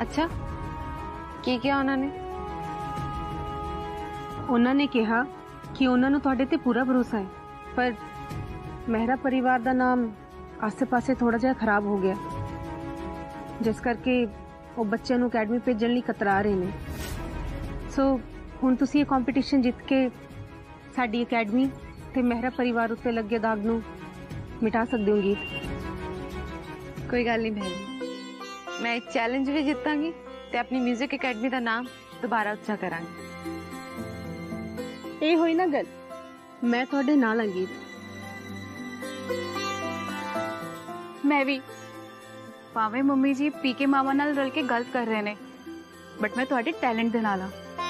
अच्छा की क्या उन्होंने? उन्होंने कहा कि उन्होंने तुहाडे ते पूरा भरोसा है, पर मेहरा परिवार का नाम आसे पासे थोड़ा जिहा खराब हो गया, जिस करके वो बच्चे नूं अकैडमी भेजण लई कतरा रहे ने। सो हुण तुसीं ये कॉम्पीटिशन जित के साडी अकैडमी ते मेहरा परिवार उत्ते लगे दाग नूं मिटा सकदे हो गीत। कोई गल नहीं बहन, मैं एक चैलेंज भी जितांगी ते अपनी म्यूजिक अकैडमी का नाम दोबारा उच्चा करांगी। ये होई ना गल, मैं तुहाडे नाल हां गीत। मैं भी भावें मम्मी जी पीके मामा नाल रल के गलत कर रहे ने, बट मैं तुहाडे टैलेंट दे नाल हां।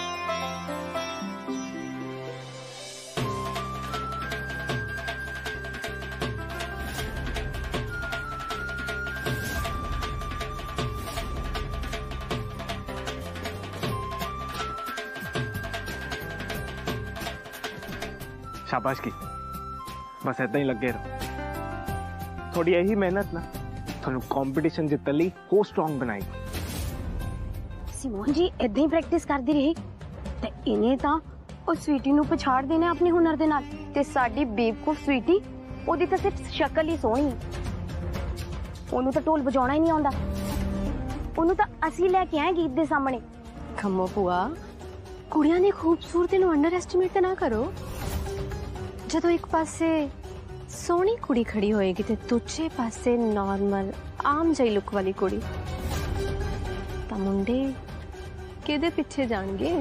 शाबाश की, बस ऐदा ही लगे रहो। थोड़ी यही मेहनत ना थानू कंपटीशन जितन लई हो स्ट्रांग बनाएगी। सिमोन जी ऐदा ही प्रैक्टिस करती रही ते इन्हें तां ओ स्वीटी नू पछाड़ देना अपने हुनर दे नाल, ते साडी बेवकूफ स्वीटी ओदी तां सिर्फ शक्ल ही सोहनी, ओनू तां ढोल बजाउणा ही नहीं आउंदा। ओनू तां असीं लैके आए गीत दे सामने। खम्मो भूआ, कुड़ियां दी खूबसूरती नू अंडर एस्टिमेट ना करो। जदों एक पासे सोहनी कुड़ी खड़ी होएगी ते दूजे पासे नॉर्मल आम जही लुक वाली कुड़ी, तां मुंडे किहदे पिछे जाणगे?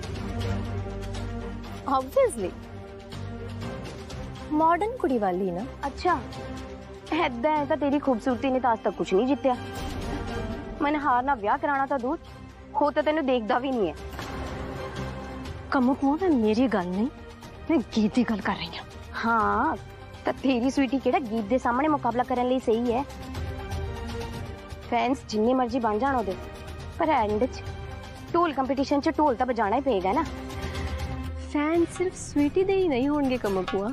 ऑब्वियसली मॉडर्न कुड़ी वाली ना। अच्छा ऐदा है तां तेरी खूबसूरती ने तां आज तक कुछ नहीं जित्या। मैंने हार ना ब्याह कराना तां दूर, हो तां तैनू देखदा भी नहीं है। कम्मो भूआ, मैं मेरी गल नहीं, मैं गीत की गल कर रही हूँ। हाँ तो तेरी स्वीटी केड़ा गीत दे सामने मुकाबला करने लिए सही है। फैंस जिन्ने मर्जी बन जाण ओदे, पर एंड च ढोल कंपटीशन च ढोल तो बजाना ही पेगा ना। फैन सिर्फ स्वीटी दे ही नहीं होंगे कम्मो भूआ।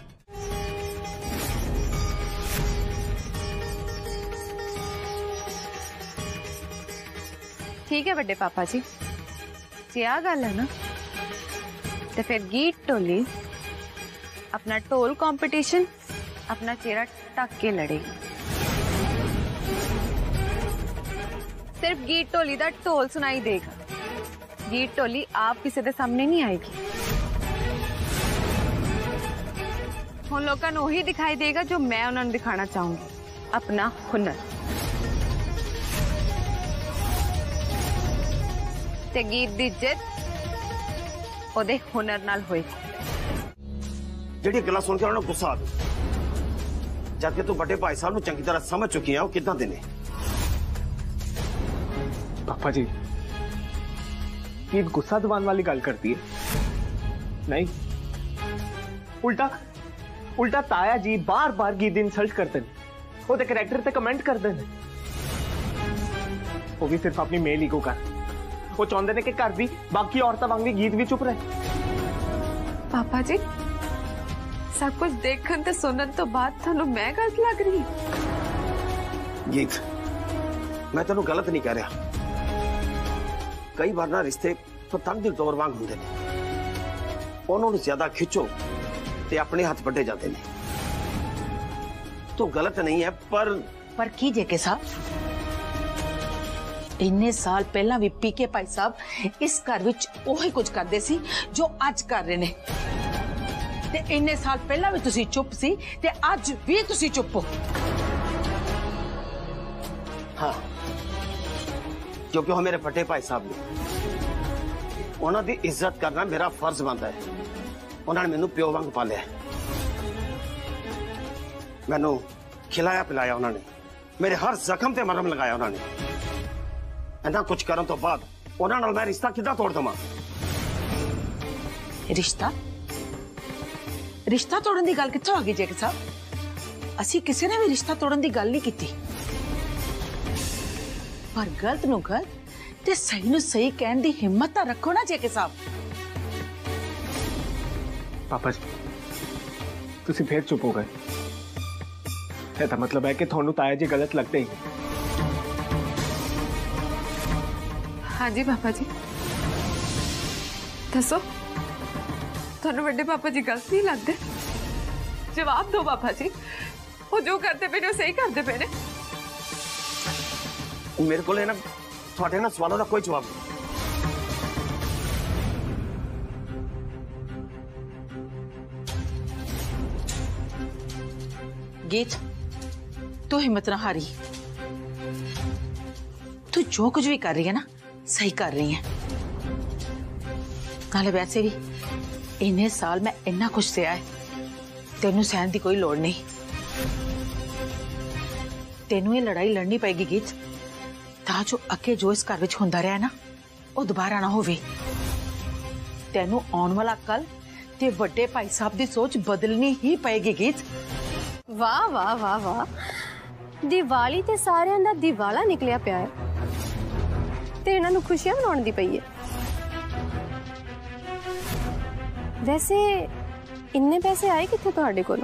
ठीक है बड़े पापा जी, जे आ गल है ना तो फिर गीत टोली अपना ढोल कंपटीशन अपना चेहरा ढक के लड़ेगी। सिर्फ गीत टोली का ढोल सुनाई देगा, गीत टोली आप किसी के सामने नहीं आएगी। उन लोगों को वही दिखाई देगा जो मैं उन्हें दिखाना चाहूंगी, अपना हुनर। ते गीत दी जित ओदे हुनर नाल होएगी। जेडी गल्लां सुन के उन्होंने गुस्सा आ गया, जबकि तू बड़े भाई साहब चंगी तरह समझ चुकी है वो कितना दिन है। पापा जी ये गुस्सा दबाने वाली गल करती है नहीं, उल्टा ताया जी बार बार गीत इंसल्ट करते हैं, वो कैरेक्टर पे कमेंट करते हैं। वो भी सिर्फ अपनी मेल ईगो कर। वो चाहते हैं कि घर भी बाकी औरतां वांग गीत भी चुप रहे। पापा जी सब कुछ देखने ते सुनने तो बाद थानू मैं गलत लग रही? गीत मैं तेनू गलत नहीं कह रहा। कई बार ना रिश्ते पतंग दी डोर वांग हुंदे ने, उन्होंने ज्यादा खिंचो ते अपने हाथ बढ़े जाते हैं। तो गलत नहीं है, पर की जे के साहब इन्ने साल पहला भी पीके भाई साहब इस घर विच ओही कुछ करदे सी जो आज कर रहे ने, ते इन्ने साल पहला भी तुसी चुप सी ते आज भी तुसी चुप हो। हाँ क्योंकि वो मेरे फटे भाई साहब ने, उन्हों की इज्जत करना मेरा फर्ज बनता है। उन्होंने मैनू प्यो वांग पालिया, मैनू खिलाया पिलाया, उन्होंने मेरे हर जख्म ते मरहम लगाया। उन्होंने इतना कुछ करने तो बाद उन्होंने मैं रिश्ता कितना तोड़ दवा? रिश्ता तोड़न की गल कित्थों आ गई जेके साहब? असी किसी ने भी रिश्ता तोड़न की गल नहीं की, पर गलत नू गलत ते सही नू सही कहने की हिम्मत तो रखो ना जेके साहब। पापा जी तुसी फिर चुप हो गए, मतलब है कि थानू ताया जी गलत लगते ही। हाँ जी पापा जी दसो थानू बड़े पापा जी गलत नहीं लगते? जवाब दो पापा जी, वो जो करते पे ने सही करते पे ने। मेरे को ना थोड़े ना सवालों का कोई जवाब नहीं। गीत तू हिम्मत ना हारी, तू जो कुछ भी कर रही है ना सही कर रही है। नाले वैसे भी इन्ने साल मैं इन्ना कुछ सहा है, तेनू सहन की कोई लोड़ नहीं। तेनू ये लड़ाई लड़नी पेगी गीत, ता जो अगे जो इस घर विच हुंदा रहा ना वो दोबारा ना होवे। तेनू आने वाला कल ते वड्डे भाई साहब की सोच बदलनी ही पेगी गीत। वाह वाह वाह वाह, दिवाली ते सारे दा दिवाला निकलिया पिया है ते इन्हां नूं खुशियां मनाउण दी पई है। वैसे इन्ने पैसे आए कित्थे तुहाडे कोलों?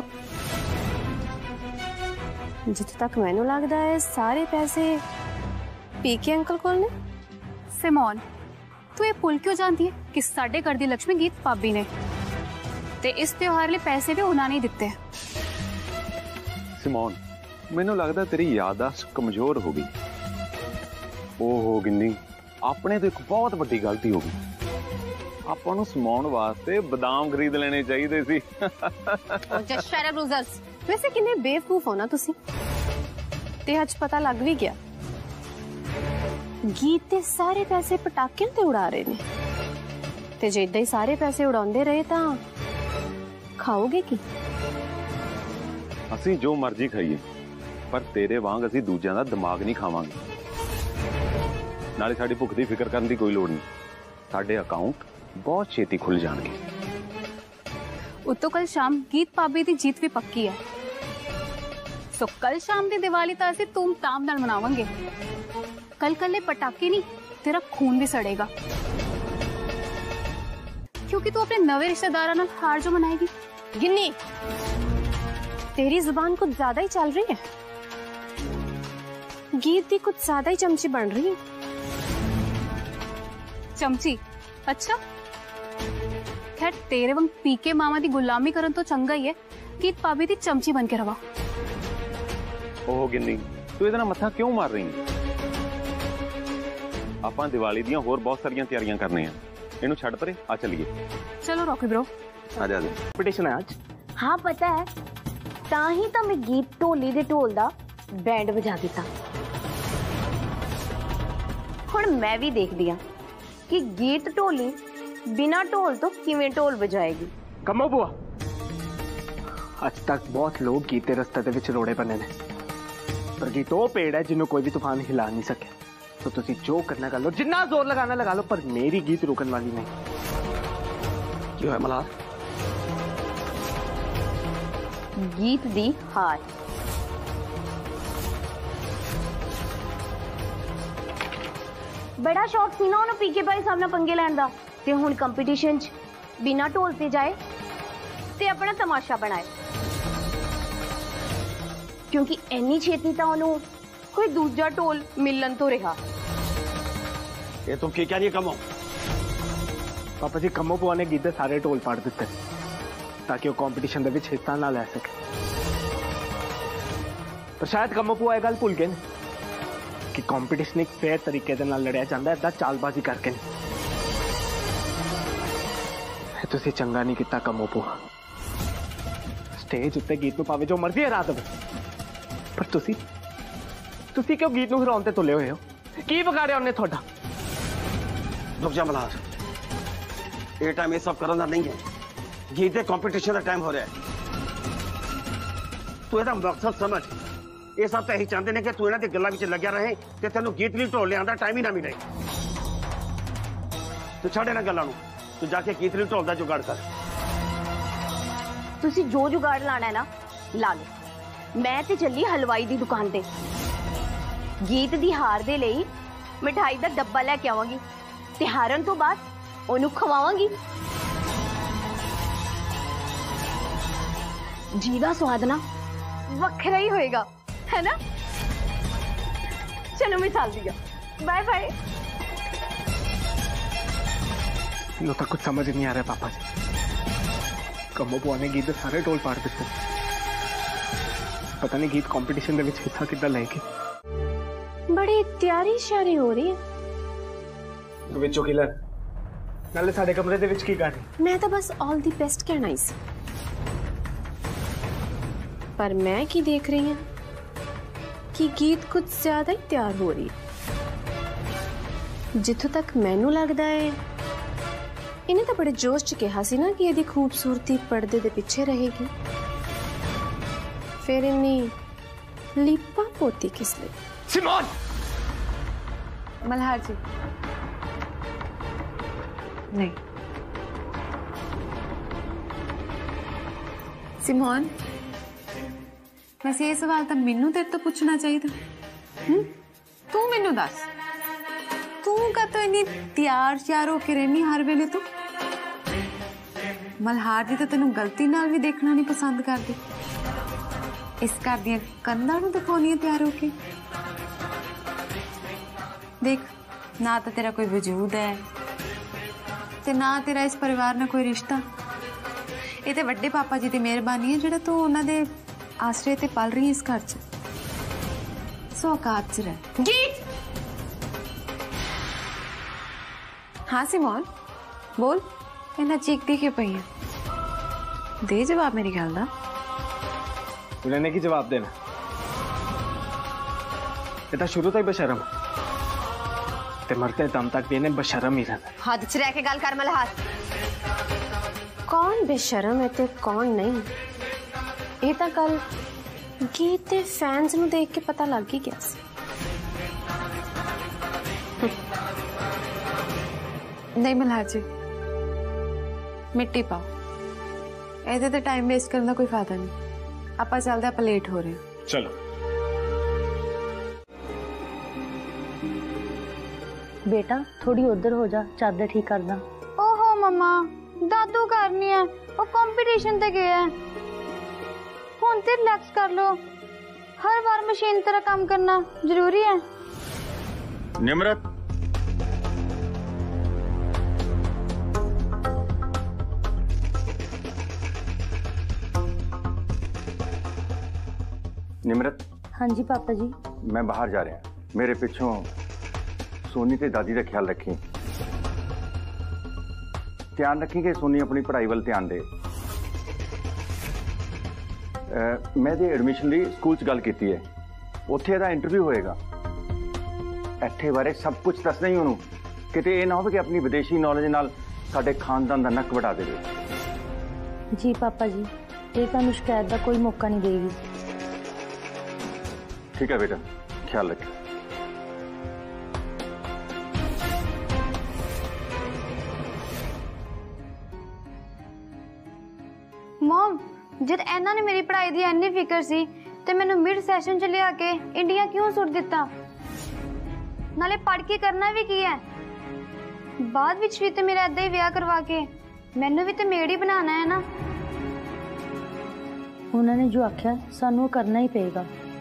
जिथे तक मैनू लगदा है सारे पैसे पीके अंकल कोल ने। सिमोन तू ये भुल क्यों जानती है कि साडे घर दी लक्ष्मी गीत भाभी ने ते इस त्योहार लिए पैसे भी उन्होंने ही दिते हैं। सिमोन मैनू लगता तेरी याददाश्त कमजोर हो गई। ओहो गिन्नी, अपने तो एक बहुत बड़ी गलती हो गई। ਆਪਾਂ ਨੂੰ ਸਮਾਉਣ ਵਾਸਤੇ ਬਦਾਮ ਖਰੀਦ ਲੈਣੇ ਚਾਹੀਦੇ ਸੀ। Just shut up losers. वैसे किन्ने बेवकूफ हो ना तुसी, ते आज पता लग भी गया गीत ते सारे पैसे पटाकिਆਂ ते उड़ा रहे ने, ते जे इदां ही सारे पैसे उड़ाउंदे रहे तां खाओगे की? ਅਸੀਂ ਜੋ ਮਰਜ਼ੀ ਖਾਈਏ ਪਰ ਤੇਰੇ ਵਾਂਗ ਅਸੀਂ ਦੂਜਿਆਂ ਦਾ ਦਿਮਾਗ ਨਹੀਂ ਖਾਵਾਂਗੇ। ਨਾਲੇ ਸਾਡੀ ਭੁੱਖ ਦੀ ਫਿਕਰ ਕਰਨ ਦੀ ਕੋਈ ਲੋੜ ਨਹੀਂ। ਸਾਡੇ ਅਕਾਊਂਟ बहुत छेती खुल जाएंगे। तो कल शाम गीत भाभी की जीत भी पक्की है। सो कल शाम की दिवाली तो असं धूमधाम नाल मनावांगे। कल कल्ले पटाखे नहीं, तेरा खून भी सड़ेगा क्योंकि तू अपने नवे रिश्तेदारों नाल हार जो मनाएगी। गिन्नी तेरी जुबान कुछ ज्यादा ही चल रही है। गीत भी कुछ ज्यादा ही चमची बन रही है। चमची? अच्छा खैर तेरे वांग पीके मामा की गुलामी करन तो चंगा ही है कि भाभी दी चमची बन के रवा। ओह गिन्नी तू इहदे नाल मत्था क्यों मार रही है? आपां दिवाली दीयां होर बहुत सारियां तैयारियां करने हैं। इहनू छड्ड परे, आ चलिए। चलो रॉकी ब्रो आ जा। कंपटीशन है आज। हाँ पता है, ताही तो मैं गीत ढोली दे ढोल दा बैंड बजा दिता। हुण मैं भी देखदी हां कि गीत ढोली बिना ढोल तो किवें ढोल बजाएगी। कमो बुआ, आज तक बहुत लोग गीते रस्ते दे विच रोड़े बने ने, पर गीत वो पेड़ है जिन्हों कोई भी तूफान हिला नहीं सके। तो तुसी जो करना कर लो, जितना जोर लगाना लगा लो, पर मेरी गीत रुकन वाली नहीं। क्यों है मल्हार? गीत दी हार। बड़ा शौक सी ना उन्हें पीके भाई साहब नाल पंगे लैण दा, ते हुण कंपीटीशन च बिना ढोल ते जाए ते अपना तमाशा बनाए, क्योंकि इन्नी छेती तां उन्हों कोई दूजा ढोल मिलन तो रहा। ये तुम की कह रही कमो? पापा जी कमो बुआ ने गीत दे सारे ढोल पाड़ दिते ताकि वो कंपटीशन दे विच हिस्सा ना ले सके। पर शायद कमो बुआ ये गल भुल गए कि कंपटीशन एक फेयर तरीके दे नाल लड़िया जांदा है, इदां चालबाजी करके नहीं। तुसी चंगा नहीं किता कमो बुआ। स्टेज उत्ते गीत नूं भावें जो मर्जी हरा देवे, पर तुसी क्यों गीत नूं हराउण ते तुले होए हो? की बिगाड़िया उन्हें तुहाडा? रुक जा मल्हार, ये टाइम ये सब करना नहीं है। गीत दे कंपटीशन का टाइम हो रहा है। तू ਇਹਦਾ मकसद समझ। ये सब तो यही चाहते हैं कि तू इन्हां दी गल्लां विच लग्या रहे ते तैनूं गीत नहीं ढोल लिआउण दा टाइम ही ना मिले। तू छड्ड इन्हां गल्लां नूं, तू जाके गीत नहीं ढोल दा जुगाड़ कर। तुसी जो जुगाड़ लाना है ना ला लो। मैं ते चली हलवाई दी दुकान ते गीत दी हार दे लई मिठाई दा डब्बा लेके आवांगी ते हारन तो बाद ओनू खवावांगी। जी दा स्वाद ना वखरा ही होएगा, है ना? चलो मैं चल दिया, बाय बाय। लो तो कुछ समझ नहीं आ रहा है पापा जी। कमो बुआ ने गीत दे सारे टोल पाड़ दिते। पता नहीं गीत कंपटीशन दे विच हिस्सा किद्दां लेगी। बड़ी तैयारी श्यारी हो रही है। विचो किलर नाले साडे कमरे दे विच की कर रही? मैं तो बस ऑल दी बेस्ट कहना ही सी। पर मैं की देख रही हूं कि गीत कुछ ज्यादा ही तैयार हो रही है। जिथों तक मैनू लगता है इन्हें तो बड़े जोश च कहा सी ना कि यदि खूबसूरती पर्दे दे पीछे रहेगी, फिर इन्नी लीपा पोती किस लिए? सिमोन! मल्हार जी नहीं। सिमोन, वैसे ये सवाल तो मैनू तेरे तो पूछना चाहिए था। तू मैनू दस, तू का तो इन्नी तैयार श्यार होके रहनी हर वेले तू। मल्हार जी तो तेनू गलती नाल भी देखना नहीं पसंद करती। इस घर दियां कंधां नूं दिखाउणी तैयार होके। देख, ना तो तेरा कोई वजूद है ते ना तेरा इस परिवार ना कोई रिश्ता। ये तो वड्डे पापा जी की मेहरबानी है जिहड़ा तू उन्हां दे आसरे ते पल रही है इस घर च। सो औकात च रह। गीत! हाँ सिमोन बोल, इन्ना चीखती क्यों पई है? दे जवाब मेरी गल दा। उन्होंने की जवाब देना? ये तो शुरू तो ही बेशरम ते मरते दम तक भी इन्हें बेशरम ही रहना। हद च रह के गल कर मल्हार। कौन बेशरम है ते कौन नहीं, ये तो कल गीत के फैंस नूं देख के पता लग ही गया सी। नहीं मल्हार जी, मिट्टी पाओ। ऐसे तो टाइम वेस्ट करने का कोई फायदा नहीं। आपा चलते, आप लेट हो रहे हैं। चलो बेटा थोड़ी उधर हो जा, चादर ठीक कर दा। ओहो मम्मा, दादू करनी है, वो कंपटीशन ते गया है। हुन ते रिलैक्स कर लो। हर बार मशीन तरह काम करना जरूरी है? निमरत, निमरत। हाँ जी पापा जी। मैं बाहर जा रहा, मेरे पिछों सोनी ते दादी का ख्याल रखी। ध्यान रखी कि सोनी अपनी पढ़ाई वाल ध्यान दे। मैं दे एडमिशन ली स्कूल च गल कीती है, उत्थे इहदा इंटरव्यू होएगा। इत्थे बारे सब कुछ दसना ही उन्होंने, किते ये ना हो कि अपनी विदेशी नॉलेज नाल साडे खानदान का नक वढ़ा देवे। जी पापा जी, ये तुहानू शिकायत का कोई मौका नहीं देगी। ठीक है बेटा, ख्याल रख। मॉम, जद इन्हां ने मेरी पढ़ाई दी इन्नी फिकर सी ते मैनू मिड सैशन च लिया के इंडिया क्यों सुट दिता? नाले पढ़ के करना भी की है? बाद विच भी ते मेरा ऐदा ही विआह करवा के मैनू भी ते मेड ही बनाना है ना। उन्होंने जो आख्या सानू करना ही पेगा।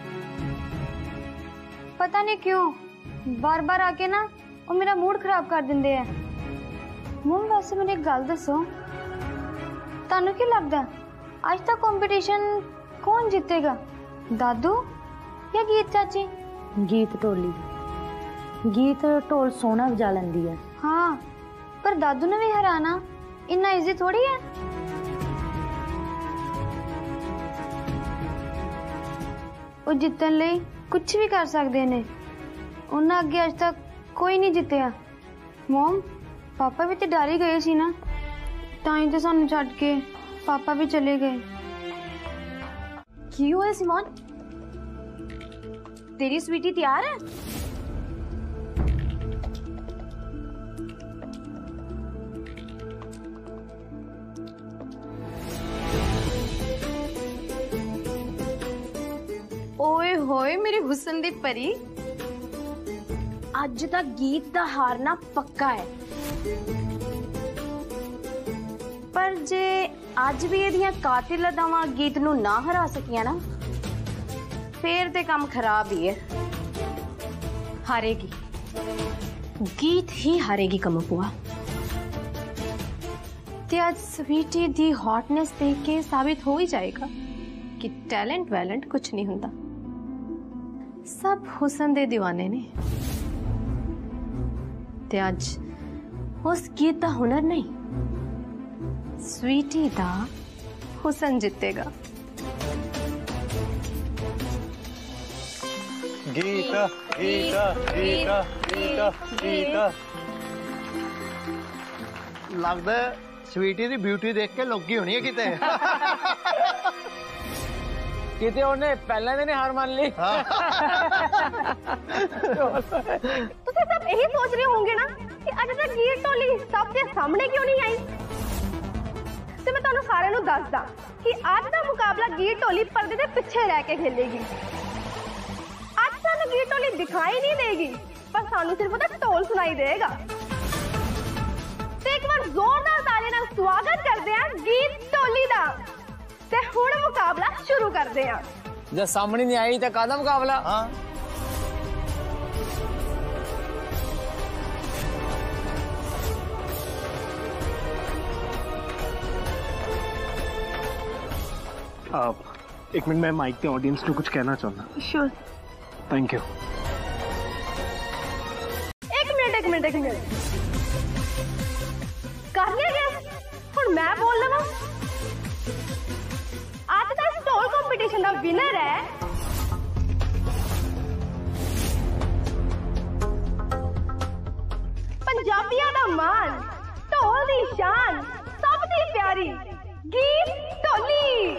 पता नहीं क्यों बार बार आके ना वो मेरा मूड खराब कर देंगे है। मॉम वैसे मैंने एक गल दसो, तानू की लगता आज तक कंपटीशन कौन जीतेगा, दादू या गीत चाची? गीत ढोली, गीत ढोल सोना बजा लेंदी है। हाँ, पर दादू ने भी हराना इतना इजी थोड़ी है। वो जितन ले कुछ भी कर सकते ने, उन्हें अगे आज तक कोई नहीं जितया। मॉम, पापा भी तो डर ही गए सी ना, ताई तो सानू छड्ड के पापा भी चले गए। क्यों है सिमोन? तेरी स्वीटी तैयार है? ओए होए मेरी हुस्न दी परी, अज तक गीत दा हारना पक्का है। पर जे अज भी एदियां कातिल अदावां गीत नू ना हरा सकियां ना, फिर ते काम खराब ही है। हारेगी, गीत ही हारेगी कमपुआ। ते आज स्वीटी दी हॉटनेस देख के साबित हो ही जाएगा कि टैलेंट वैलेंट कुछ नहीं हुंदा, सब हुसन दे दीवाने ने। ते आज उस गीत दा हुनर नहीं, स्वीटी दा हुसन जितेगा। गीता गीता गीता गीता गीता लगता है स्वीटी दी ब्यूटी देख के लौकी होनी है किते किते उन्हें पहले दिन हार मान ली। तो सब यही सोच रहे होंगे ना कि अज तक गीत टोली सबके सामने क्यों नहीं आई। तो मैं तुहानू सारे नू दसदा कि आज का मुकाबला गीत टोली पर्दे के पीछे रह के खेलेगी। आज सानू गीत टोली दिखाई नहीं देगी, पर सानू सिर्फ उसदा ढोल सुनाई देगा। एक बार जोरदार ताली नाल स्वागत करते हैं गीत टोली दा। ते हुण मुकाबला शुरू करते हैं। जब सामने नहीं आई तो कादा मुकाबला। हाँ एक मिनट, मैं माइक के ऑडियंस को कुछ कहना चाहूंगा। श्योर। Thank you. एक मिनट कर लिया गया। हुण मैं बोल लवां। आज का ढोल कंपटीशन का विनर है पंजाबियों का मान, ढोल की शान, सबसे प्यारी गीत टोली।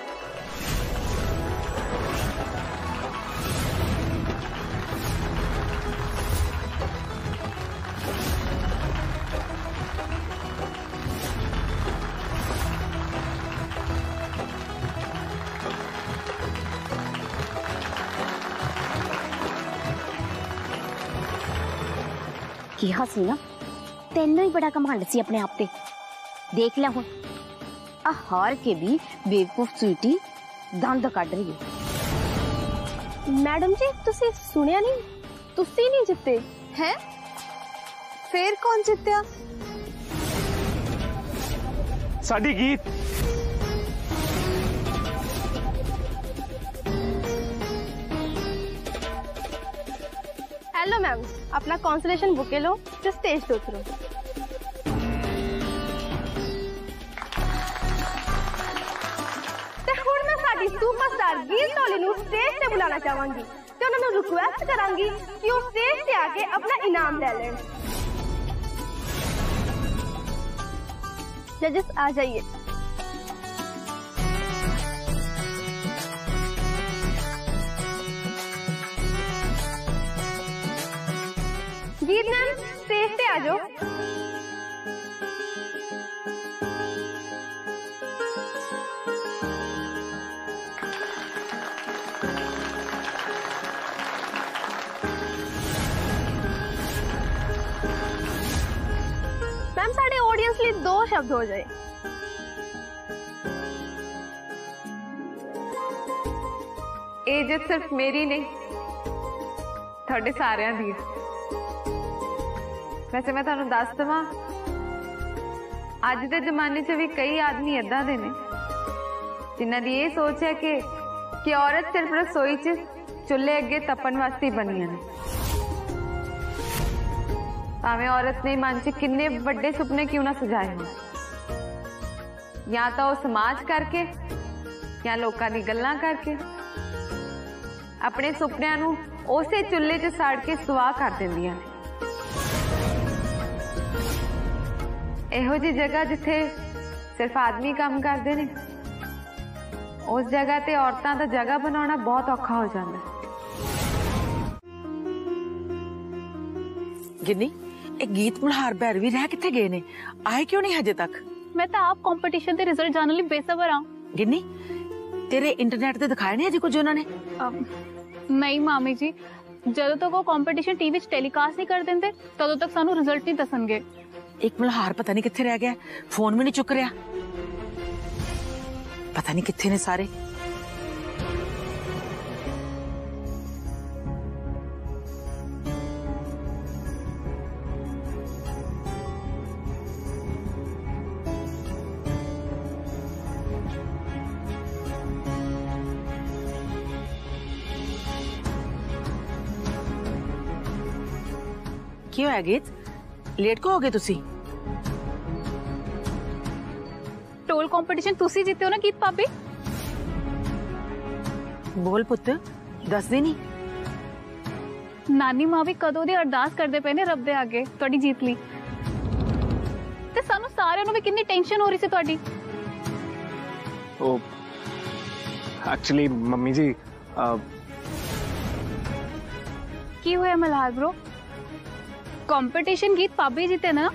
किहा सी ना तेनों ही बड़ा घमंड सी अपने आप पे। देख ला हुण आ हार के भी बेवकूफ स्वीटी दंद कढ़ रही है। मैडम जी तुसी सुनिया नहीं, तुसी नहीं जिते हैं। फिर कौन जित्या? साडी गीत। हेलो मैम, अपना कॉन्सलेशन बुके लो तो स्टेज पे उतरो। ते हुण मैं साडी सुपरस्टार गीत टोली नू स्टेज पे बुलाना चाहांगी ते उन्हां नू रिक्वेस्ट करांगी कि वो स्टेज पे आके अपना इनाम ले लें। जजेस आ जाइए। गीत मैम स्टेज पे आ जाओ। मैम साढ़े ऑडियंस लिए 2 शब्द हो जाए। ਇਹ ਜਿੱਤ सिर्फ मेरी नहीं, ਤੁਹਾਡੇ ਸਾਰਿਆਂ ਦੀ। वैसे मैं तुहानू दस दवां, अज के जमाने च भी कई आदमी इदां दे ने जिन्हां दी ये सोच है कि औरत सिर्फ रसोई च चुल्हे अगे तपन वास्ते बनियां ने। भावें औरत ने मन च किन्ने वड्डे सुपने क्यों ना सजाए होण, या तो समाज करके या लोकां दी गल्लां करके अपने सुपनियां नू उसे चुल्हे च साड़ के सुआह कर दिंदियां ने। ਇਹੋ जी जगह जिथे सिर्फ आदमी काम करते ने, उस जगह ते औरतां दा जगह बनाना बहुत औखा हो जाता है। गिन्नी, एक गीत मल्हार भैरवी रह किथे गए ने? आए क्यों नहीं हजे तक? मैं तो आप कंपटीशन के रिजल्ट जानने लिए बेसब्र हाँ। गिन्नी, तेरे इंटरनेट ते दिखाए नहीं अजे कुछ उन्होंने? नहीं मामी जी, जदों तक वो कंपटीशन टीवी टेलीकास्ट नहीं कर देंगे तदों तक सानू रिजल्ट नहीं दसणगे। एक मल्हार पता नहीं किथे रह गया, फोन भी नहीं चुक रहा, पता नहीं किथे ने सारे। की होया गीत लेट को हो गए तुसी? टोल कंपटीशन तुसी जीते हो ना गीत भाभी? बोल पुत्र दस दिन ही। नानी मां भी कदों दी अरदास करदे पे ने रब दे आगे तुहाडी जीत ली ते सानू सारिਆਂ ਨੂੰ भी कितनी टेंशन हो रही सी तुहाडी। ओ एक्चुअली मम्मी जी की होया मल्हार ब्रो? कंपटीशन गीत भाभी जीते ना?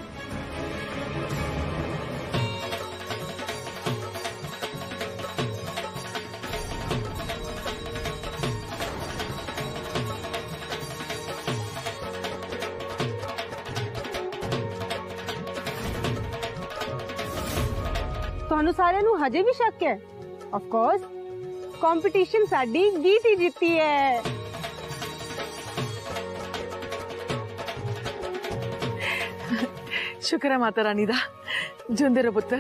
ਤੁਹਾਨੂੰ ਸਾਰਿਆਂ ਨੂੰ ਹਜੇ ਵੀ ਸ਼ੱਕ ਹੈ? ਆਫ ਕੋਰਸ ਕੰਪੀਟੀਸ਼ਨ ਸਾਡੀ ਗੀਤ ਹੀ ਜਿੱਤੀ ਹੈ। शुक्र है माता रानी दा, जिंदे रहो पुत्र।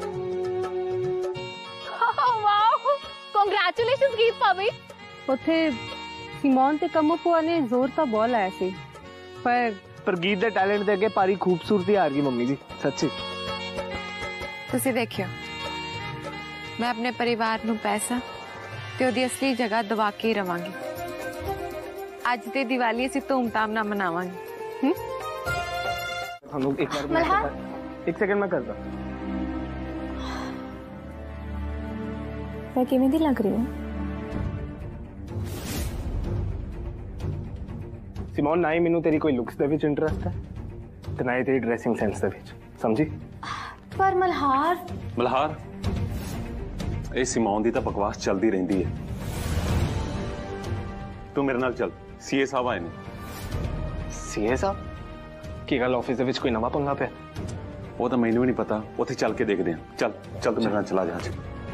वाओ कांग्रेचुलेशंस गीत भाभी। ਉੱਥੇ ਸਿਮੋਨ ਤੇ ਕੰਮੋ ਭੂਆ ਨੇ ਜ਼ੋਰ ਤਾਂ ਬਹੁਤ ਲਾਇਆ ਸੀ पर गीत दे टैलेंट दे अगे पारी खूबसूरती हार गई मम्मी जी सच्ची। ਤੁਸੀਂ ਦੇਖਿਓ मैं अपने परिवार ਨੂੰ पैसा ਤੇ ਉਹਦੀ असली जगह दबा के ही रवांगी। ਅੱਜ ਤੇ ਦੀਵਾਲੀ ਅਸੀਂ ਧੂਮਧਾਮ ਨਾਲ ਮਨਾਵਾਂਗੇ। हम लोग एक बार एक सेकंड में करता। मैं किवें दी लग रही हूं? सिमोन ना ही मैनू तेरी कोई लुक्स दे विच इंटरेस्ट है ते ना ही तेरी ड्रेसिंग सेंस दे विच, समझी? पर मल्हार ये सिमोन दी तां बकवास चलदी रहिंदी है। तू मेरे नाल चल, सीए साहब आए ने। सीए साहब की गल ऑफिस दे विच कोई नवा पंगा पे? वो तो मैनू भी नहीं पता, उत्थे चल के देखते हैं। चल चल तू मेरे नाल चला जा।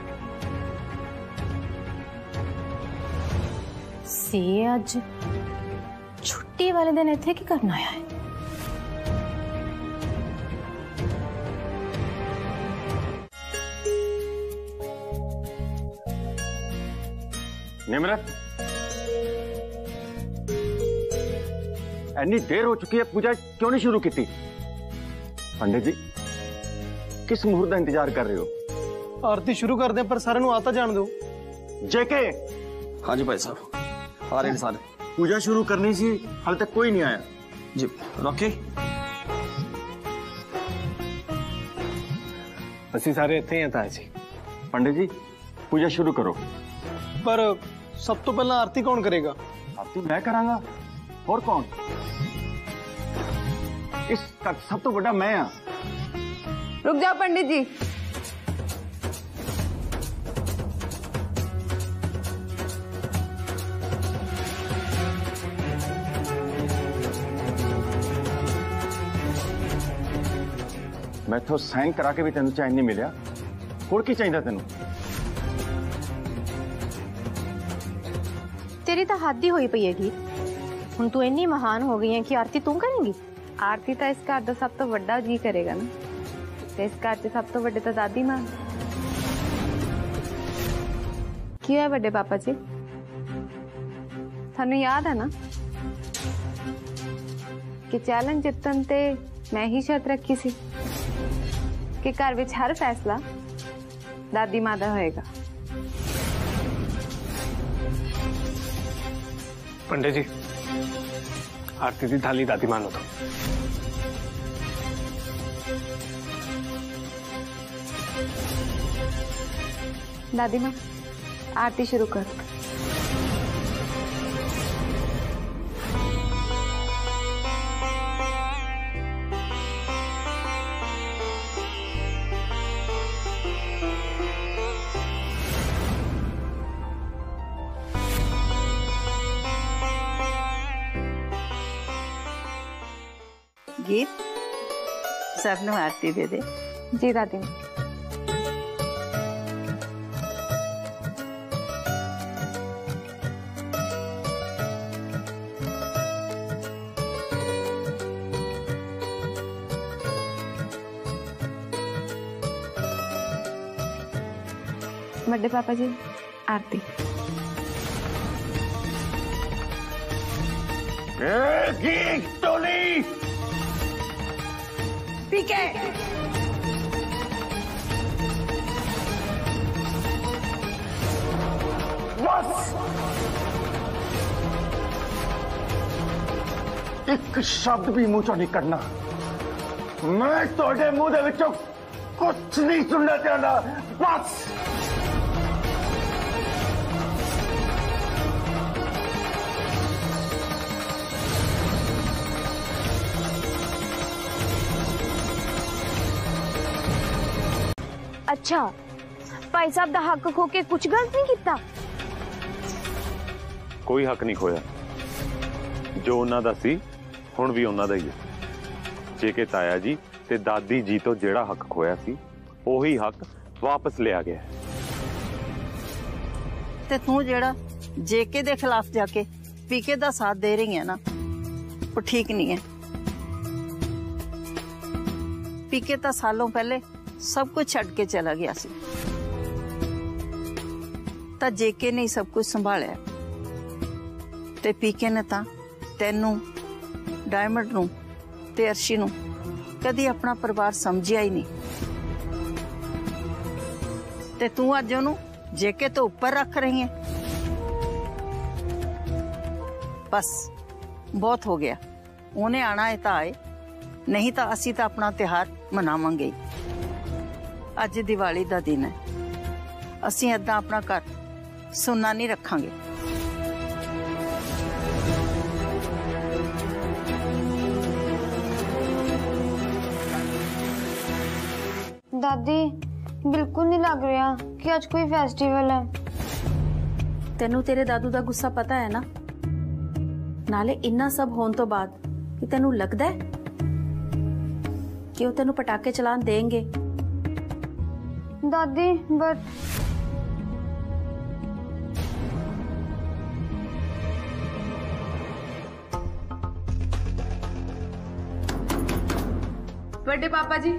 सीए आज छुट्टी वाले दिन इत्थे की करना आया है? निमरत इतनी देर हो चुकी है, पूजा क्यों नहीं शुरू की? पंडित जी किस मुहूर्त का इंतजार कर रहे हो? आरती शुरू कर दें पर सारे नु आता जान दो। जेके हाँ जी भाई साहब, आ रहे हैं सारे। पूजा शुरू करनी सी, हाल तक कोई नहीं आया जी रॉकी। ਅਸੀਂ ਸਾਰੇ ਇੱਥੇ ਹੀ ਆ ਤਾਏ ਜੀ। पंडित जी पूजा शुरू करो। पर सब तो पहला आरती कौन करेगा? आरती मैं करांगा, और कौन? इस का सब तो बड़ा मैं हाँ। रुक जाओ पंडित जी। मैं तो साइन करा के भी तेन चैन नहीं मिलिया, होर की चाहिए तेन? तेरी तो हद ही हुई पई हैगी। हुण तू इन्नी महान हो गई है कि आरती तू करेंगी? आरती तो इस घर का सब तो बड़ा जी करेगा ना, ते इस घर च सब तो बड़े तो दादी मां। की है बड़े पापा जी? थानू याद है ना कि चैलेंज जितन ते मैं ही शर्त रखी सी कि घर विच हर फैसला दादी मां दा होएगा। पंडित जी आरती की थाली दादी मानो तो। दादी मां आरती शुरू कर। गीत सबने आरती दे दे। जी दादी मां। बड़े पापा जी आरती। गीत टोली पीके बस एक शब्द भी मुंह चो नहीं करना। मैं तोड़े मुंह दे विचों कुछ नहीं सुनना चाहता। बस अच्छा भाई साहब दा हक खो के कुछ गलत नहीं किया? कोई हक नहीं खोया, जो उन्हां दा सी हुण भी उन्हां दा ही है। जेके ताया जी ते दादी जी तो जेड़ा हक खोया सी ओही हक वापस लिया गया है। ते तू जेड़ा जेके दे खिलाफ जाके पीके दा साथ दे रही है ना, वो ठीक नहीं है। पीके ता सालों पहले सब कुछ छड़ के चला गया सी, ता जेके ने सब कुछ संभालिया ते पीके ने ता तेनू डायमंड नू ते अर्शी नू कदी अपना परिवार समझिया ही नहीं। ते तू अज ओनू जेके तो ऊपर रख रही है। बस बहुत हो गया, उन्हें आना है तो आए, नहीं तो असी तो अपना त्योहार मनावांगे ही। अज दिवाली दा दिन है, असी ऐदा अपना घर सुनना नहीं रखांगे। दादी बिल्कुल नहीं लग रहा कि आज कोई फेस्टिवल है। तेनू तेरे दादू दा गुस्सा पता है ना, नाले इन्ना सब होने तो बाद कि तेनू लगदा है कि वो तेनू पटाखे चलान देंगे? दादी बट बड़े पापा जी,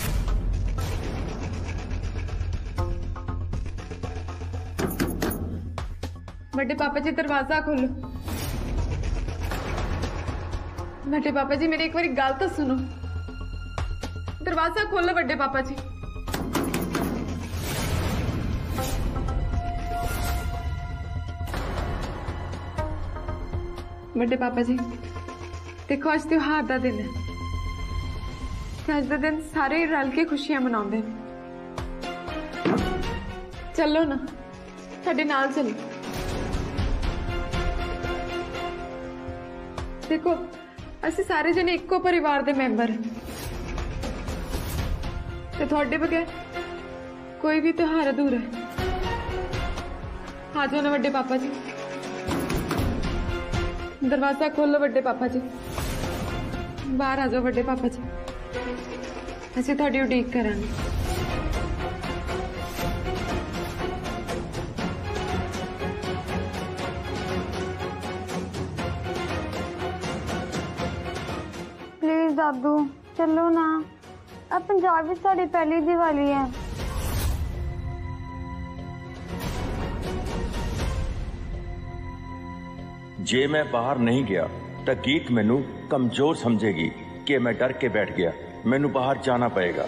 बड़े पापा जी दरवाजा खोलो। बड़े पापा जी मेरी एक बार गल तो सुनो, दरवाजा खोलो बड़े पापा जी। बड़े पापा जी देखो, अज त्योहार का दिन है, अज का दिन सारे रल के खुशियां मनाते हैं। चलो ना, साडे नाल चलो। देखो असी सारे जने इको परिवार के मैंबर हैं, ते थोड़े बगैर कोई भी त्योहार अधूरा है। आ जाओ ना बड़े पापा जी, दरवाजा खोलो बड़े पापा जी, बाहर आ जाओ बड़े पापा जी, असी थोड़ी उड़ीक करांगे। प्लीज दादू चलो ना, अब पंजाब में साड़ी पहली दिवाली है। जे मैं बाहर नहीं गया तो गीत मैनू कमजोर समझेगी कि मैं डर के बैठ गया। मैनू बाहर जाना पड़ेगा।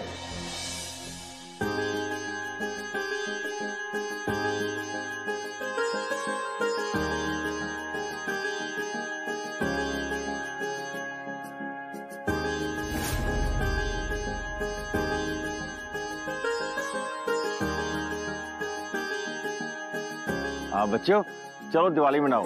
हाँ बच्चों, चलो दिवाली मनाओ।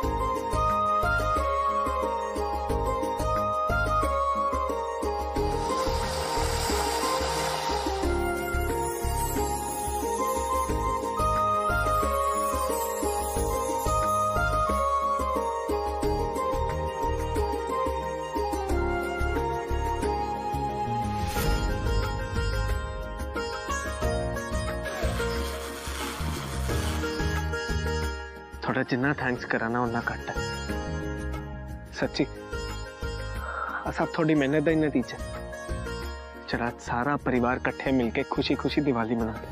थोड़ा जिन्ना थैंक्स कराना उन्ना घट है। सच्ची सब थोड़ी मेहनत का ही नतीजा। चला सारा परिवार कट्ठे मिलके खुशी खुशी दिवाली मनाते।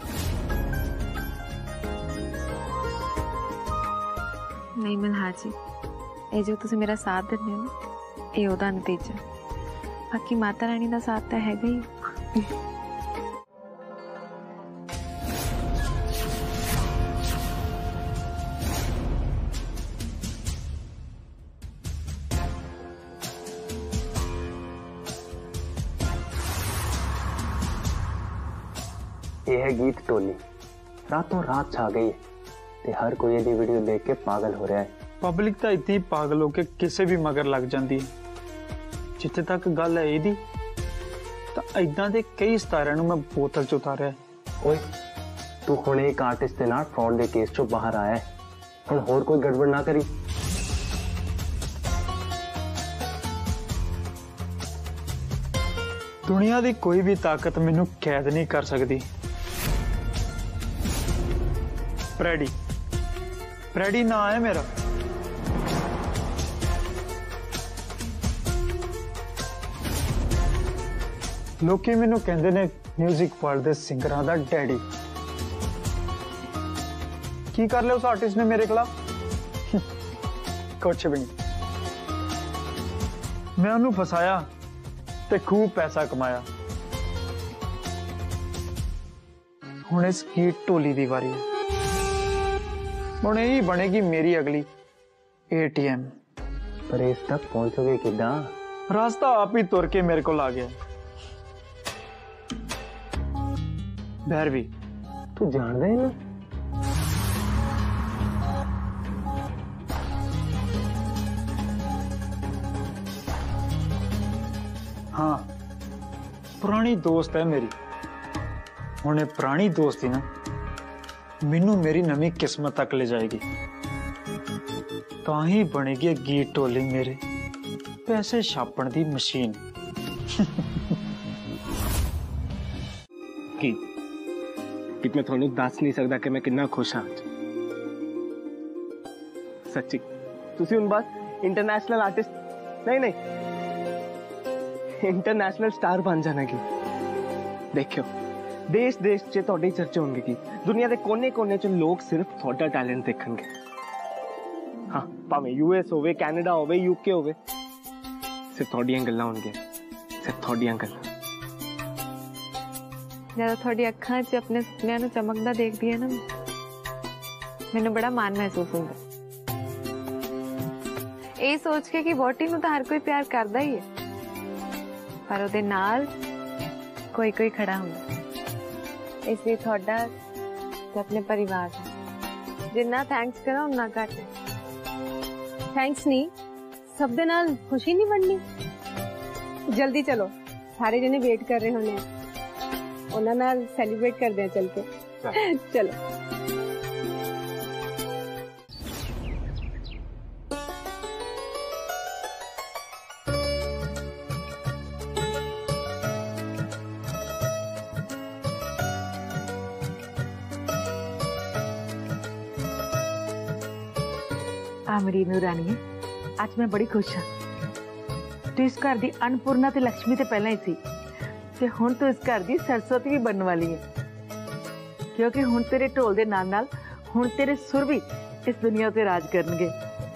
नहीं मल्हार जी, ये जो तुसी मेरा साथ देने ना, ये ओदा नतीजा। बाकी माता रानी का साथ तो हैगा ही। ये है गीत टोली, रातों रात छा गई है ते हर कोई ये वीडियो देख के पागल हो रहा है। पब्लिक तो इतनी पागल हो के किसी भी मगर लग जाती है। जिथे तक गल है यदी तो इदा के कई सितारियां मैं बोतल च उतारिया। ओए तू हुण एक आर्टिस्ट के नाल फ्रॉड के केस चों बाहर आया है, हुण होर कोई गड़बड़ ना करी। दुनिया की कोई भी ताकत मैनू कैद नहीं कर सकती। प्रेडी ना है मेरा। लोग मैनू कहते ने म्यूजिक वर्ल्ड के सिंगरां दा डैडी। की कर लिया उस आर्टिस्ट ने मेरे खिलाफ? कुछ भी नहीं। मैं उन्होंने फसाया ते खूब पैसा कमाया। हुण इस गीत टोली दी वारी है। हुण यही बनेगी मेरी अगली ATM। पर इस तक पहुंचोगे किदा? रास्ता आप ही तुर के मेरे को आ गया। भैरवी तू जानदा है ना? हाँ, पुरानी दोस्त है मेरी। उन्हें पुरानी दोस्ती ना मैनू मेरी नवी किस्मत तक ले जाएगी। ताही बनेगी गीत टोली मेरे पैसे छापण दी मशीन। मैं थोड़ी दस नहीं सकता कि मैं कितना खुश हाँ। सच्ची तुसी उन बात इंटरनेशनल आर्टिस्ट नहीं इंटरनेशनल स्टार बन जाना की। देखियो देश देश च तुहाडी चर्चा होंगे की दुनिया के कोने कोने च लोग सिर्फ तुहाडा टैलेंट देखणगे। हाँ भावें US होवे, कैनेडा होवे, UK होवे, सिर्फ तुहाडियां गल्लां होणगियां, सिर्फ तुहाडियां गल्लां। जब थोड़ी अखां च अपने सुपनियां नूं चमकदा देखदी है ना, मैनूं बड़ा मान महसूस हुंदा। ये सोच के कि वोटी नूं तां हर कोई प्यार करदा ही है, पर उहदे नाल कोई कोई खड़ा हुंदा। इसलिए थोड़ा ते अपने परिवार दा जिन्ना थैंक्स करो उन्ना घट है। थैंक्स नहीं, सब दे नाल खुशी नहीं बननी। जल्दी चलो, सारे जने वेट कर रहे होने, उन्हां नाल सेलिब्रेट करदे हैं चल के। चलो मेरी नूरानी, आज मैं बड़ी खुश हाँ। तू इस घर दी अन्नपूर्णा ते लक्ष्मी ते पहला ही सी, ते हुण तू इस घर दी सरस्वती भी बनने वाली है, क्योंकि हुण तेरे ढोल दे नाल नाल हुण तेरे सुर भी इस दुनिया ते राज करनगे।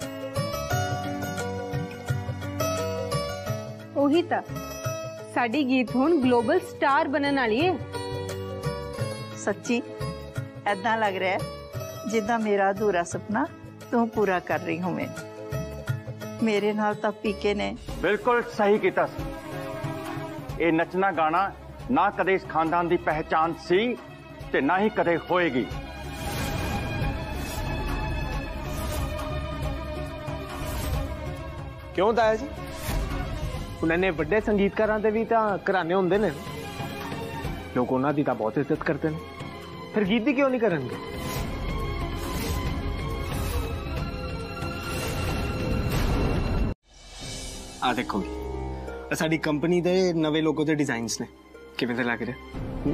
ओही ता साडी गीत हुण ग्लोबल स्टार बनने वाली है। सच्ची ऐदा लग रहा है जिदा मेरा अधूरा सपना तू पूरा कर रही हूं। मैं मेरे नाल तां पीके ने बिल्कुल सही किया। ये नचना गाना ना कदे इस खानदान की पहचान सी ते ना ही कदे होएगी। क्यों ताया जी? उन्होंने बड़े संगीतकारां दे भी तां घराने हुंदे ने, लोग उन्हां दी तां बहुत इज्जत करते हैं, फिर गीत दी क्यों नहीं करनगे? आ देखो साडी कंपनी दे नवे लोगों दे डिजाइन्स ने, किवें दे लग रहे?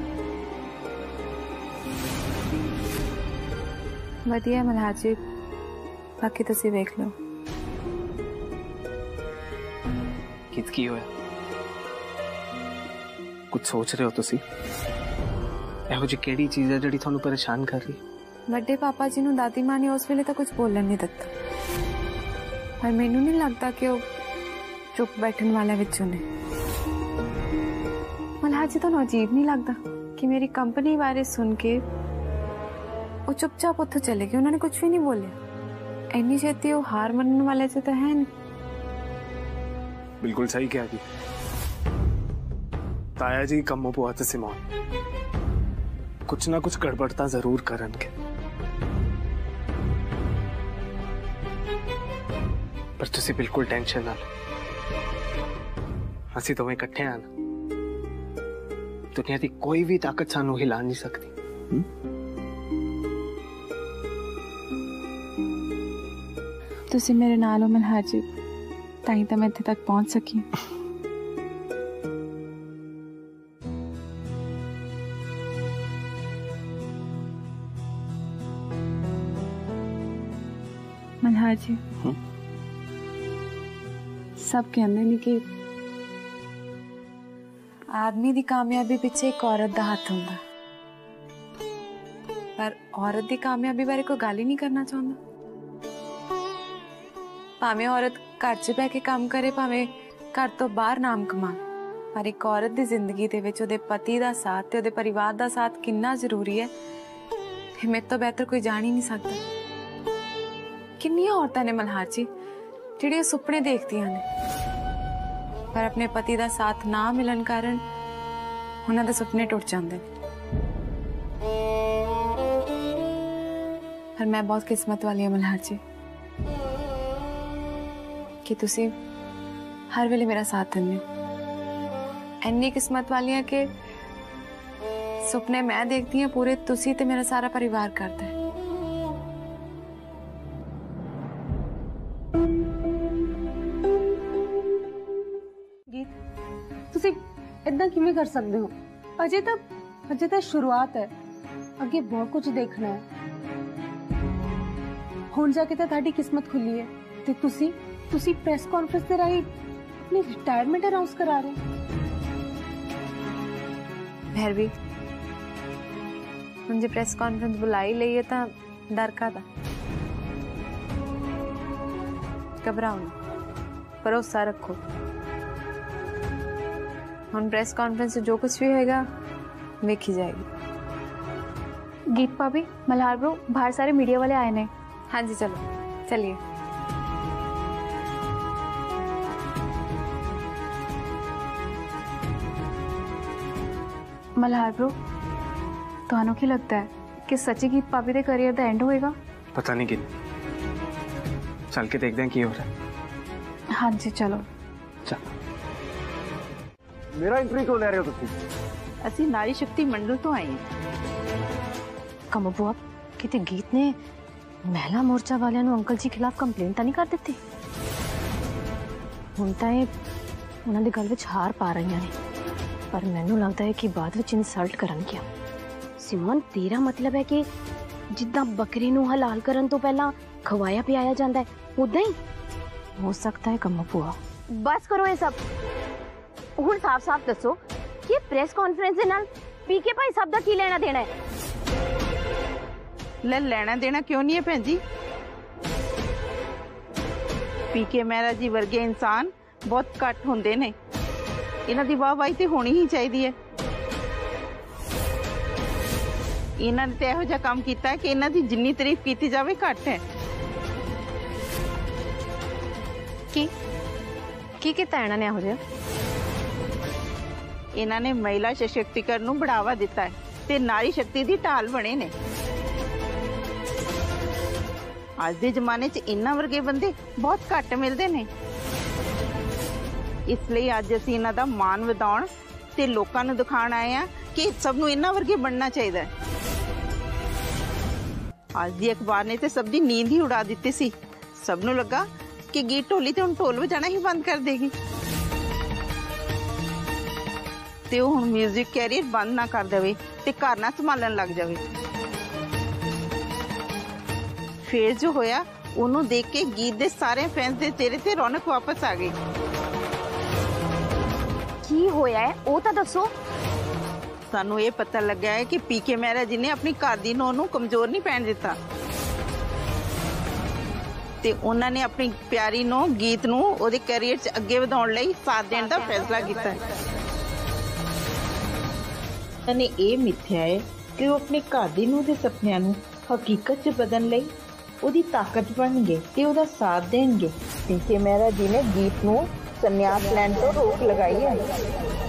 वधिया मल्हार जी, बाकी तुसीं वेख लो। कित की होया? कुछ सोच रहे हो तुसीं? एहो जी केड़ी चीज है जिहड़ी तुहानूं परेशान कर रही? बड़े पापा जी नूं दादी मां ने उस वेले तो कुछ बोलन नहीं दिता, पर मैनूं नहीं लगता कि चुप बैठने वाले विचों ने। मल्हार जी तुहानू अजीब नहीं लगता कि मेरी कंपनी बारे सुन के वो चुपचाप उत्थों चले गए, उन्होंने कुछ भी नहीं बोलिया। इन्नी छेती वो हार मनने वाले से तो है नहीं। बिल्कुल सही कहा जी। ताया जी कम बुआ ते सिमोन कुछ ना कुछ गड़बड़ता जरूर करनगे, पर तुसी बिल्कुल टेंशन ना लो, असी दोवें इकट्ठे हैं ना। दुनिया की कोई भी ताकत सानू हिला नहीं सकती। तुसी मेरे नाल हो मल्हार जी, ताई तो मैं इत्थे तक पहुंच सकी। मल्हार जी सब कहते हैं कि आदमी की कामयाबी पिछे एक औरत का हाथ होंदा, पर औरत की कामयाबी बारे कोई गल ही नहीं करना चाहता। भावें औरत घर च बह के काम करे, भावें घर तो बाहर नाम कमा, पर एक औरत की जिंदगी दे विच उहदे पति का साथ ते उहदे परिवार का साथ कितना जरूरी है, मेरे तो बेहतर कोई जान ही नहीं सकता। किन्नियां औरतां ने मल्हार जी जिहड़ियां सुपने देखदियां ने, पर अपने पति का साथ ना मिलन कारण उन्हां दे सुपने टुट जांदे। पर मैं बहुत किस्मत वाली हूं मल्हार जी कि तुसी हर वेले मेरा साथ दिंदे हो। इन्नी किस्मत वाली है कि सुपने मैं देखती हूं पूरे तुसी ते मेरा सारा परिवार करता है। ਤੁਸੀਂ ਇਦਾਂ ਕਿਵੇਂ ਕਰ ਸਕਦੇ ਹੋ? ਅਜੇ ਤਾਂ ਸ਼ੁਰੂਆਤ ਹੈ, ਅੱਗੇ ਬਹੁਤ ਕੁਝ ਦੇਖਣਾ ਹੈ। ਹੁਣ ਜਾ ਕੇ ਤਾਂ ਤੁਹਾਡੀ ਕਿਸਮਤ ਖੁੱਲੀ ਹੈ ਤੇ ਤੁਸੀਂ ਪ੍ਰੈਸ ਕਾਨਫਰੰਸ ਦੇ ਰਾਹੀਂ ਆਪਣੀ ਰਿਟਾਇਰਮੈਂਟ ਅਨਾਉਂਸ ਕਰਾ ਰਹੇ ਹੋ। भैरवी मुझे प्रेस कॉन्फ्रेंस बुलाई ली है तो डर का था। घबराओ ना, भरोसा रखो। हम प्रेस कॉन्फ्रेंस से जो कुछ भी होगा देखी जाएगी। गीत भाभी, मल्हार ब्रो, बाहर सारे मीडिया वाले आए ने। हाँ जी चलो चलिए। मल्हार ब्रो, ਤੁਹਾਨੂੰ ਕੀ लगता है कि सच्ची गीत भाभी के करियर का एंड होएगा? पता नहीं किन, चल के देखते हैं क्या हो रहा है। हाँ जी चलो। चल। मेरा इंटरव्यू क्यों ले रहे हो तुम? ਅਸੀਂ नारी शक्ति मंडल तो आए हैं। कम बुआ किते गीत ने महिला मोर्चा वाले अंकल जी खिलाफ कंप्लेन तो नहीं कर दी? हुण तां उन्हां दे गल विच हार पा रही ने, पर मैनू लगता है कि बाद विच इंसल्ट करनगियां। सिमोन तेरा मतलब है कि जिद्दां बकरी नूं हलाल करन तो पहला खवाया पियाया जांदा है, उदां ही हो सकता है कम बुआ? बस करो ये सब, हुण साफ साफ दसो कि प्रेस कॉन्फ्रेंस दे नाल पीके भाई साहब दा की लेना देना है? ले लेना देना क्यों नहीं है भैन जी? पीके मेहरा जी वर्गे इंसान बहुत घट होंदे ने, इन्हां दी वाहवाही ते होनी ही चाहिदी है। इन्हां ने ते इहो जिहा काम कीता है कि इन्हां दी जिन्नी तारीफ कीती जावे घट है। की कीता इन्हां ने इहो जिहा? इन्हां ने महिला सशक्तिकरण नूं बढ़ावा दिता है ते नारी शक्ति दी ढाल बने ने। आज दे जमाने च इन्हां वर्गे बंदे बहुत घट मिलदे ने, इसलिए अज असीं इन्हां दा मान वधाउण ते लोकां नूं दिखाउण आए हां कि सब नूं इन्हां वर्गे बनना चाहिदा है। आज दी अखबार ने ते सब दी नींद ही उड़ा दित्ती सी। सब नूं लगा कि गीत ढोली ते हुण ढोल वजाना ही बंद कर देगी ते हुण म्यूजिक कैरियर बंद ना कर देवे ते घर ना संभालन लग जावे। फिर जो होया उन्हों देख के गीत दे सारे फैंस दे चेहरे ते रौनक वापस आ गई। की होया है वो तो दसो। सानू ये पता लगा है कि पीके मेहरा जी ने अपनी घर दी नूं नूं कमजोर नहीं पैण दिता। ਤੇ ਉਹਨਾਂ ਨੇ ਆਪਣੀ ਪਿਆਰੀ ਨੂੰ ਗੀਤ ਨੂੰ ਉਹਦੇ ਕੈਰੀਅਰ 'ਚ ਅੱਗੇ ਵਧਾਉਣ ਲਈ ਸਾਥ ਦੇਣ ਦਾ ਫੈਸਲਾ ਕੀਤਾ ਹੈ। ਨੇ ਇਹ ਮਿੱਥਿਆ ਹੈ ਕਿ ਉਹ ਆਪਣੇ ਘਰ ਦੀ ਨੂੰਹ ਦੇ ਸੁਪਨਿਆਂ ਨੂੰ ਹਕੀਕਤ 'ਚ ਬਦਲਣ ਲਈ ਉਹਦੀ ਤਾਕਤ ਬਣਨਗੇ ਤੇ ਉਹਦਾ ਸਾਥ ਦੇਣਗੇ। ਪੀਕੇ ਮਹਿਰਾ ਜੀ ਨੇ ਗੀਤ ਨੂੰ ਸੰਨਿਆਸ ਲੈਣ ਤੋਂ ਰੋਕ ਲਗਾਈ ਹੈ।